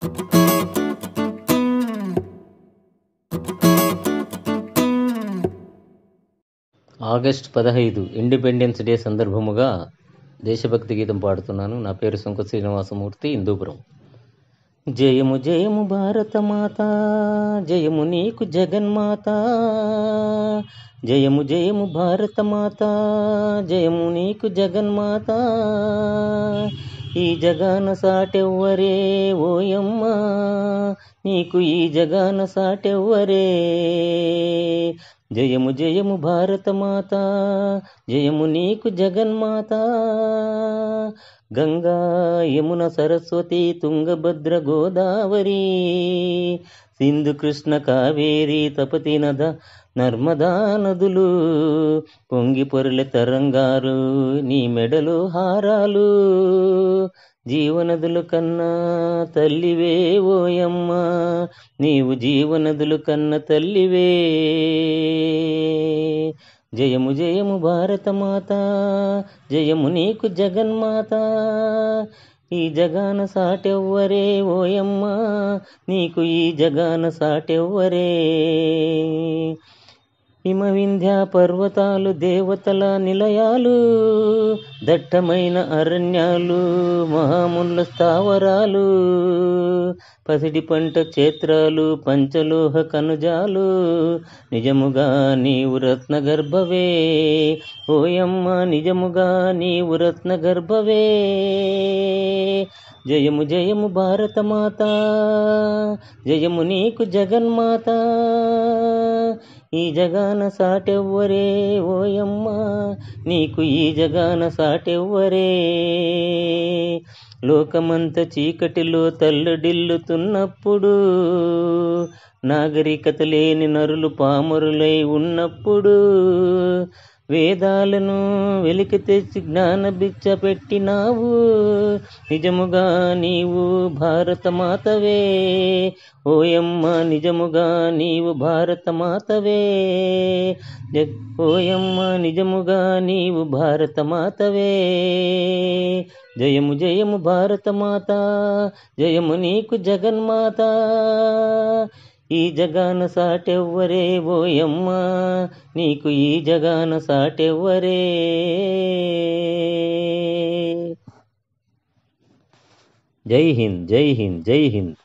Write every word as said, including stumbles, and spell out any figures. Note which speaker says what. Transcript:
Speaker 1: August పదహైదు independence day సందర్భముగా దేశభక్తి గీతం పాడుతున్నాను. నా పేరు సుంక శ్రీనివాసమూర్తి, హిందూపురం. జయము జయము భారతమాత, జయము నీకు జగన్మాత. జయము జయము భారతమాత, జయము నీకు జగన్మాత. ఈ జగాన సాటెవ్వరే ఓయమ్మ, నీకు ఈ జగాన సాటెవ్వరే. జయము జయము భారతమాత, జయము నీకు జగన్మాత. గంగా యమున సరస్వతి తుంగభద్ర గోదావరి, సింధు కృష్ణ కావేరి తపతి నద నర్మదా నదులు, పొంగి పొరలే తరంగారు నీ మెడలు హారాలు. జీవనదుల కన్నా తల్లివే ఓయమ్మ, నీవు జీవనదుల కన్న తల్లివే. జయము జయము భారతమాత, జయము నీకు జగన్మాత. ఈ జగాన సాటెవ్వరే ఓయమ్మ, నీకు ఈ జగాన సాటెవ్వరే. హిమ వింధ్య పర్వతాలు దేవతల నిలయాలు, దట్టమైన అరణ్యాలు మహాముల స్థావరాలు, పసిడి పంట క్షేత్రాలు పంచలోహ కనుజాలు. నిజముగా నీవు రత్న గర్భవే ఓయమ్మ, నిజముగా నీవు రత్న గర్భవే. జయము జయము భారతమాత, జయము నీకు జగన్మాత. ఈ జగాన సాటెవ్వరే ఓయమ్మ, నీకు ఈ జగాన సాటెవ్వరే. లోకమంత చీకటిలో తల్లడిల్లుతున్నప్పుడు, నాగరికత లేని నరులు పామరులై ఉన్నప్పుడు, వేదాలను వెలికి తెచ్చి జ్ఞాన భిక్ష పెట్టినావు. నిజముగా నీవు భారతమాతవే ఓయమ్మ, నిజముగా నీవు భారతమాతవే. ఓయమ్మ, నిజముగా నీవు భారతమాతవే. జయము జయము భారతమాత, జయము నీకు జగన్మాత. ఈ జగాన సాటెవ్వరే ఓయమ్మ, నీకు ఈ జగాన సాటెవ్వరే. జై హింద్, జై హింద్, జై హింద్.